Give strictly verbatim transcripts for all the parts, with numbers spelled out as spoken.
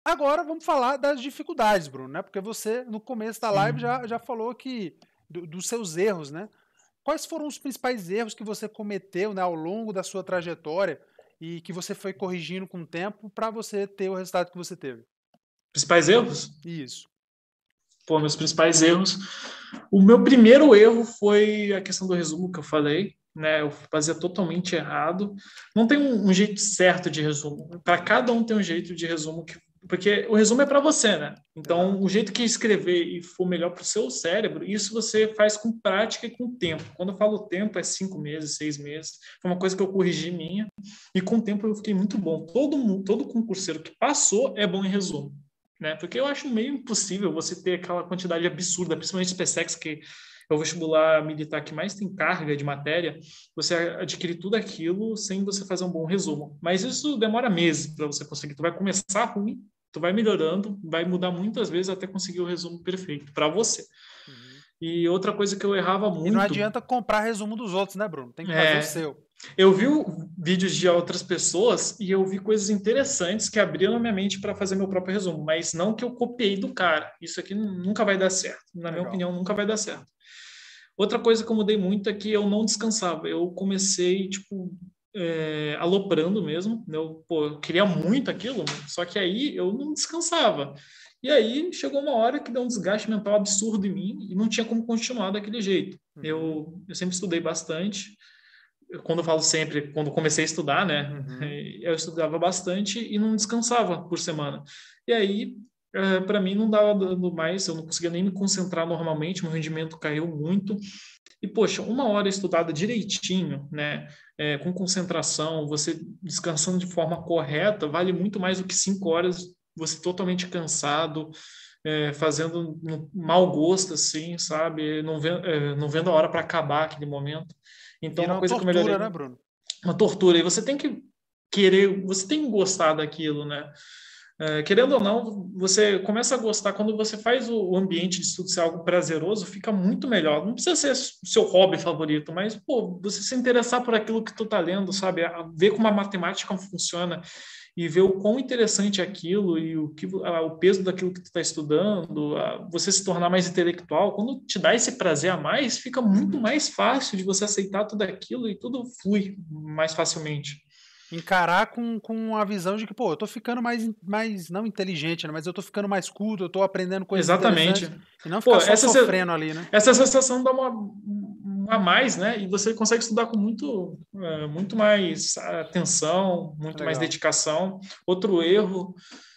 Agora vamos falar das dificuldades, Bruno, né? Porque você, no começo da live, Sim. já, já falou que do- dos seus erros, né? Quais foram os principais erros que você cometeu, né, ao longo da sua trajetória e que você foi corrigindo com o tempo para você ter o resultado que você teve? Principais erros? Isso. Pô, meus principais erros. O meu primeiro erro foi a questão do resumo que eu falei, né? Eu fazia totalmente errado. Não tem um, um jeito certo de resumo. Para cada um tem um jeito de resumo que porque o resumo é para você, né? Então, Exato. o jeito que escrever e for melhor para o seu cérebro, isso você faz com prática e com tempo. Quando eu falo tempo, é cinco meses, seis meses. Foi uma coisa que eu corrigi minha. E com o tempo eu fiquei muito bom. Todo mundo, todo concurseiro que passou é bom em resumo, né? Porque eu acho meio impossível você ter aquela quantidade absurda, principalmente SpaceX, que é o vestibular militar que mais tem carga de matéria, você adquirir tudo aquilo sem você fazer um bom resumo. Mas isso demora meses para você conseguir. Tu vai começar ruim, tu vai melhorando, vai mudar muitas vezes até conseguir o resumo perfeito para você. Uhum. E outra coisa que eu errava E não muito adianta comprar resumo dos outros, né, Bruno? Tem que fazer o é, seu. eu vi vídeos de outras pessoas e eu vi coisas interessantes que abriram a minha mente para fazer meu próprio resumo, mas não que eu copiei do cara. Isso aqui nunca vai dar certo. Na minha Legal. opinião, nunca vai dar certo. Outra coisa que eu mudei muito é que eu não descansava. Eu comecei, tipo, é, aloprando mesmo. Eu, pô, eu queria muito aquilo, só que aí eu não descansava. E aí chegou uma hora que deu um desgaste mental absurdo em mim e não tinha como continuar daquele jeito. Uhum. Eu, eu sempre estudei bastante. Quando eu falo sempre, quando comecei a estudar, né, Uhum. eu estudava bastante e não descansava por semana. E aí, para mim, não dava dando mais, eu não conseguia nem me concentrar normalmente, meu rendimento caiu muito. E, poxa, uma hora estudada direitinho, né, é, com concentração, você descansando de forma correta, vale muito mais do que cinco horas você totalmente cansado, é, fazendo um mau gosto, assim, sabe? Não vendo, é, não vendo a hora para acabar aquele momento. Então, Vira uma uma coisa que eu melhorei, tortura, né, Bruno? uma tortura, e você tem que querer, você tem que gostar daquilo, né? É, querendo ou não, você começa a gostar quando você faz o ambiente de estudo ser algo prazeroso, fica muito melhor. Não precisa ser seu hobby favorito, mas pô, você se interessar por aquilo que tu tá lendo, sabe? Ver como a matemática funciona e ver o quão interessante é aquilo e o que o peso daquilo que tu está estudando, você se tornar mais intelectual. Quando te dá esse prazer a mais, fica muito Uhum. mais fácil de você aceitar tudo aquilo e tudo flui mais facilmente. Encarar com, com a visão de que, pô, eu tô ficando mais, mais não inteligente, né? Mas eu tô ficando mais culto, eu tô aprendendo coisas Exatamente. interessantes e não ficar Pô, só essa, sofrendo ali, né? essa sensação dá uma, uma a mais, né? E você consegue estudar com muito, é, muito mais atenção, muito mais Legal. dedicação. Outro erro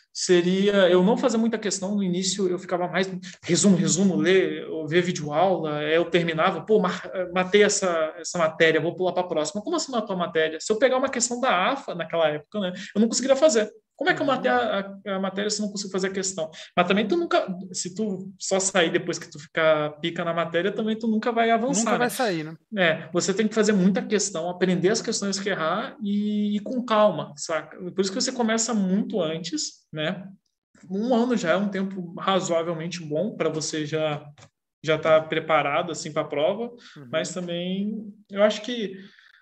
seria eu não fazer muita questão no início, eu ficava mais resumo, resumo, ler, ou ver vídeo aula, eu terminava, pô, matei essa, essa matéria, vou pular para a próxima. Como assim matou a matéria? Se eu pegar uma questão da A F A naquela época, né, eu não conseguiria fazer. Como é que eu matei Uhum. a, a, a matéria se eu não consigo fazer a questão? Mas também tu nunca, se tu só sair depois que tu ficar pica na matéria, também tu nunca vai Nunca avançar, vai né? sair, né? É, você tem que fazer muita questão, aprender as questões que errar e ir com calma, saca? Por isso que você começa muito antes, né? Um ano já é um tempo razoavelmente bom para você já já estar tá preparado assim para a prova, mas Uhum. também eu acho que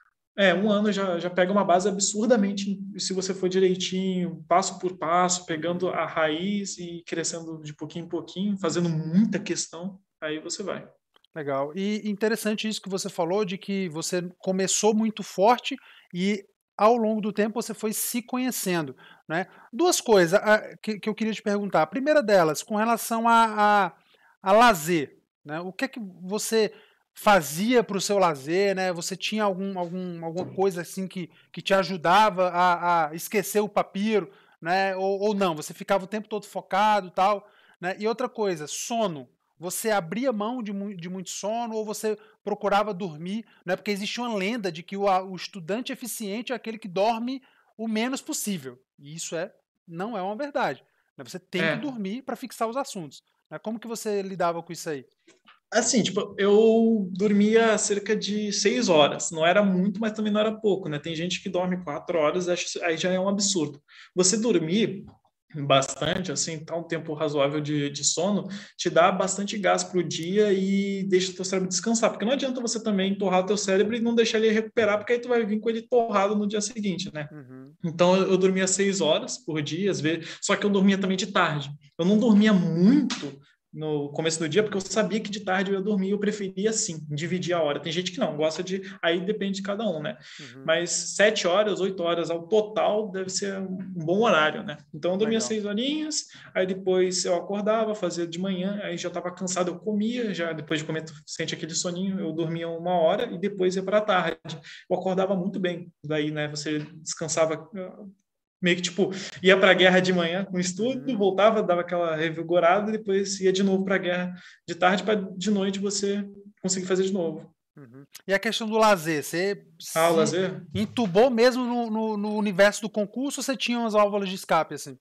é um ano já, já pega uma base absurdamente se você for direitinho, passo por passo, pegando Uhum. a raiz e crescendo de pouquinho em pouquinho, fazendo muita questão, aí você vai. Legal. E interessante isso que você falou de que você começou muito forte e ao longo do tempo você foi se conhecendo, né? Duas coisas ah, que, que eu queria te perguntar. A primeira delas, com relação a, a, a lazer, né? O que é que você fazia para o seu lazer, né? Você tinha algum, algum, alguma coisa assim que, que te ajudava a, a esquecer o papiro, né? Ou, ou não, você ficava o tempo todo focado e tal, né? E outra coisa, sono. Você abria mão de, mu de muito sono ou você procurava dormir, né? Porque existe uma lenda de que o, a, o estudante eficiente é aquele que dorme o menos possível. E isso é, não é uma verdade, né? Você tem que É, dormir para fixar os assuntos, né? Como que você lidava com isso aí? assim, tipo, eu dormia cerca de seis horas. Não era muito, mas também não era pouco, né? Tem gente que dorme quatro horas, acho- aí já é um absurdo. Você dormir bastante, assim, tá um tempo razoável de, de sono, te dá bastante gás para o dia e deixa o teu cérebro descansar, porque não adianta você também torrar o teu cérebro e não deixar ele recuperar, porque aí tu vai vir com ele torrado no dia seguinte, né? Uhum. Então eu, eu dormia seis horas por dia, às vezes, só que eu dormia também de tarde. Eu não dormia muito no começo do dia, porque eu sabia que de tarde eu ia dormir, eu preferia assim, dividir a hora. Tem gente que não gosta de, aí depende de cada um, né? Uhum. Mas sete horas, oito horas ao total deve ser um bom horário, né? Então eu dormia Legal. seis horinhas, aí depois eu acordava, fazia de manhã, aí já estava cansado, eu comia, já depois de comer, sente aquele soninho, eu dormia uma hora e depois ia para a tarde. Eu acordava muito bem, daí, né? Você descansava meio que, tipo, ia para a guerra de manhã com estudo, Uhum. voltava, dava aquela revigorada, e depois ia de novo para a guerra de tarde, para de noite você conseguir fazer de novo. Uhum. E a questão do lazer, você Ah, o se lazer? entubou mesmo no, no, no universo do concurso ou você tinha umas válvulas de escape, assim?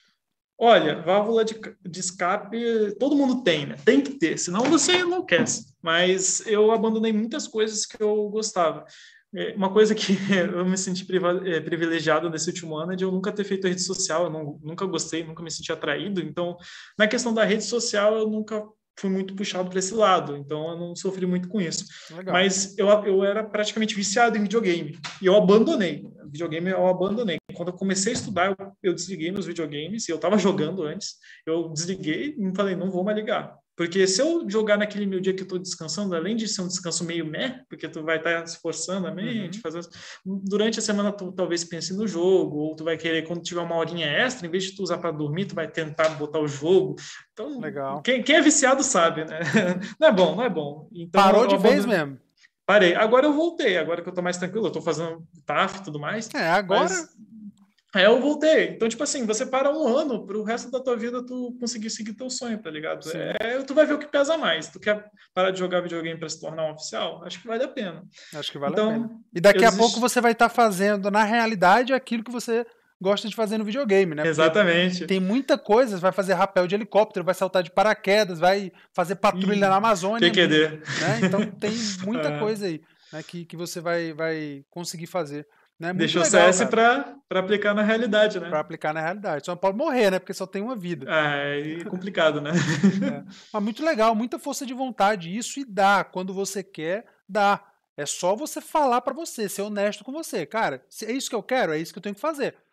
Olha, válvula de, de escape todo mundo tem, né? Tem que ter, senão você enlouquece. Mas eu abandonei muitas coisas que eu gostava. É, uma coisa que eu me senti priva- é, privilegiado nesse último ano é de eu nunca ter feito rede social, eu não- nunca gostei, nunca me senti atraído. Então, na questão da rede social, eu nunca fui muito puxado para esse lado, então eu não sofri muito com isso. Legal. Mas eu, eu era praticamente viciado em videogame e eu abandonei. Videogame eu abandonei. Quando eu comecei a estudar, eu, eu desliguei meus videogames e eu estava jogando antes. Eu desliguei e falei, não vou mais ligar. Porque se eu jogar naquele meu dia que eu estou descansando, além de ser um descanso meio meh, porque tu vai estar tá se forçando a mente, Uhum. fazendo... durante a semana tu talvez pense no jogo, ou tu vai querer, quando tiver uma horinha extra, em vez de tu usar para dormir, tu vai tentar botar o jogo. Então, Legal. quem, quem é viciado sabe, né? Não é bom, não é bom. Então, Parou eu de vez abandonei. mesmo. Parei. Agora eu voltei, agora que eu tô mais tranquilo, eu tô fazendo T A F e tudo mais, É, agora. mas aí eu voltei. Então, tipo assim, você para um ano pro resto da tua vida tu conseguir seguir teu sonho, tá ligado? Sim, É, tu vai ver o que pesa mais. Tu quer parar de jogar videogame para se tornar um oficial? Acho que vale a pena. acho que vale a pena. Então, E eu daqui a pouco desisti. você vai estar fazendo, na realidade, aquilo que você gosta de fazer no videogame, né? Porque Exatamente. tem muita coisa, vai fazer rapel de helicóptero, vai saltar de paraquedas, vai fazer patrulha na Ih, Amazônia, P Q D. né? Então tem muita É, coisa aí, né, que, que você vai, vai conseguir fazer. Né? Muito deixou o legal, C S cara, para aplicar na realidade, né? para aplicar na realidade. Só não pode morrer, né? Porque só tem uma vida. É complicado, né? É. Mas muito legal, muita força de vontade. Isso e dá. Quando você quer, dá. É só você falar pra você, ser honesto com você. Cara, se é isso que eu quero, é isso que eu tenho que fazer.